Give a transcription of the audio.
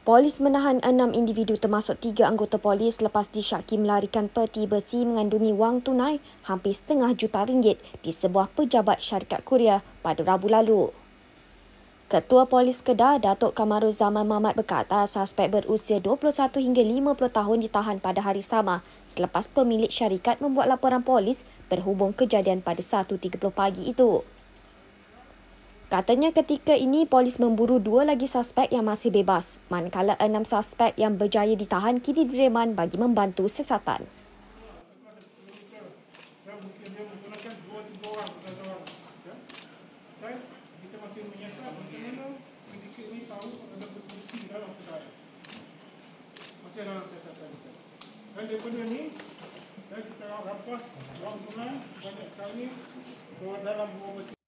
Polis menahan 6 individu termasuk 3 anggota polis lepas disyaki melarikan peti besi mengandungi wang tunai hampir setengah juta ringgit di sebuah pejabat syarikat kurier pada Rabu lalu. Ketua Polis Kedah, Datuk Kamarul Zaman Mamat berkata suspek berusia 21 hingga 50 tahun ditahan pada hari sama selepas pemilik syarikat membuat laporan polis berhubung kejadian pada 1.30 pagi itu. Katanya ketika ini polis memburu 2 lagi suspek yang masih bebas, manakala 6 suspek yang berjaya ditahan kini direman bagi membantu siasatan. Kita masih menyiasat macam mana ketika ini tahu ada polisi dalam kedai. Masih dalam siasatan kita. Dan daripada ni, kita rampas wang tunai banyak sekali dalam 2 besi.